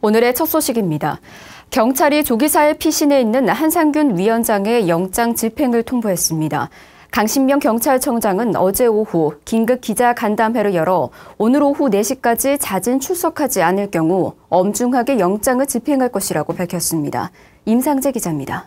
오늘의 첫 소식입니다. 경찰이 조기사의 피신해 있는 한상균 위원장의 영장 집행을 통보했습니다. 강신명 경찰청장은 어제 오후 긴급 기자간담회를 열어 오늘 오후 4시까지 자진 출석하지 않을 경우 엄중하게 영장을 집행할 것이라고 밝혔습니다. 임상재 기자입니다.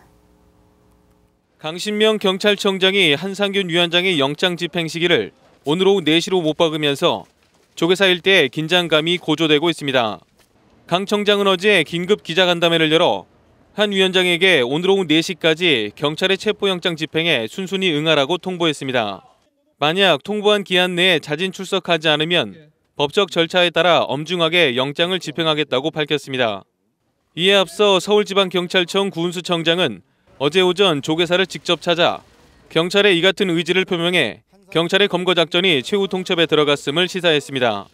강신명 경찰청장이 한상균 위원장의 영장 집행 시기를 오늘 오후 4시로 못 박으면서 조계사 일대에 긴장감이 고조되고 있습니다. 강 청장은 어제 긴급 기자간담회를 열어 한 위원장에게 오늘 오후 4시까지 경찰의 체포영장 집행에 순순히 응하라고 통보했습니다. 만약 통보한 기한 내에 자진 출석하지 않으면 법적 절차에 따라 엄중하게 영장을 집행하겠다고 밝혔습니다. 이에 앞서 서울지방경찰청 구은수청장은 어제 오전 조계사를 직접 찾아 경찰의 이 같은 의지를 표명해 경찰의 검거 작전이 최후 통첩에 들어갔음을 시사했습니다.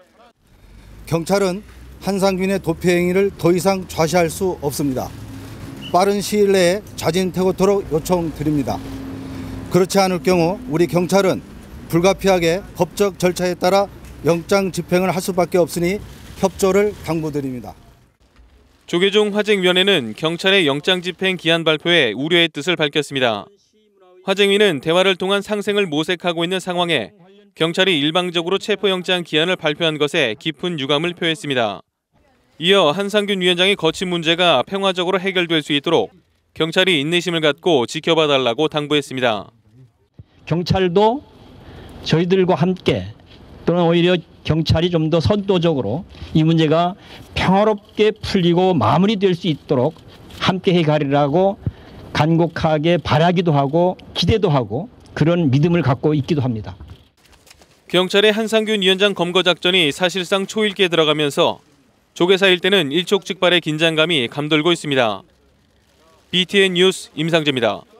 경찰은 한상균의 도피 행위를 더 이상 좌시할 수 없습니다. 빠른 시일 내에 자진 퇴거토록 요청드립니다. 그렇지 않을 경우 우리 경찰은 불가피하게 법적 절차에 따라 영장 집행을 할 수밖에 없으니 협조를 당부드립니다. 조계종 화쟁위원회는 경찰의 영장 집행 기한 발표에 우려의 뜻을 밝혔습니다. 화쟁위는 대화를 통한 상생을 모색하고 있는 상황에 경찰이 일방적으로 체포영장 기한을 발표한 것에 깊은 유감을 표했습니다. 이어 한상균 위원장의 거취 문제가 평화적으로 해결될 수 있도록 경찰이 인내심을 갖고 지켜봐달라고 당부했습니다. 경찰도 저희들과 함께 또는 오히려 경찰이 좀 더 선도적으로 이 문제가 평화롭게 풀리고 마무리될 수 있도록 함께 해가리라고 간곡하게 바라기도 하고 기대도 하고 그런 믿음을 갖고 있기도 합니다. 경찰의 한상균 위원장 검거 작전이 사실상 초읽기에 들어가면서 조계사 일대는 일촉즉발의 긴장감이 감돌고 있습니다. BTN 뉴스 임상재입니다.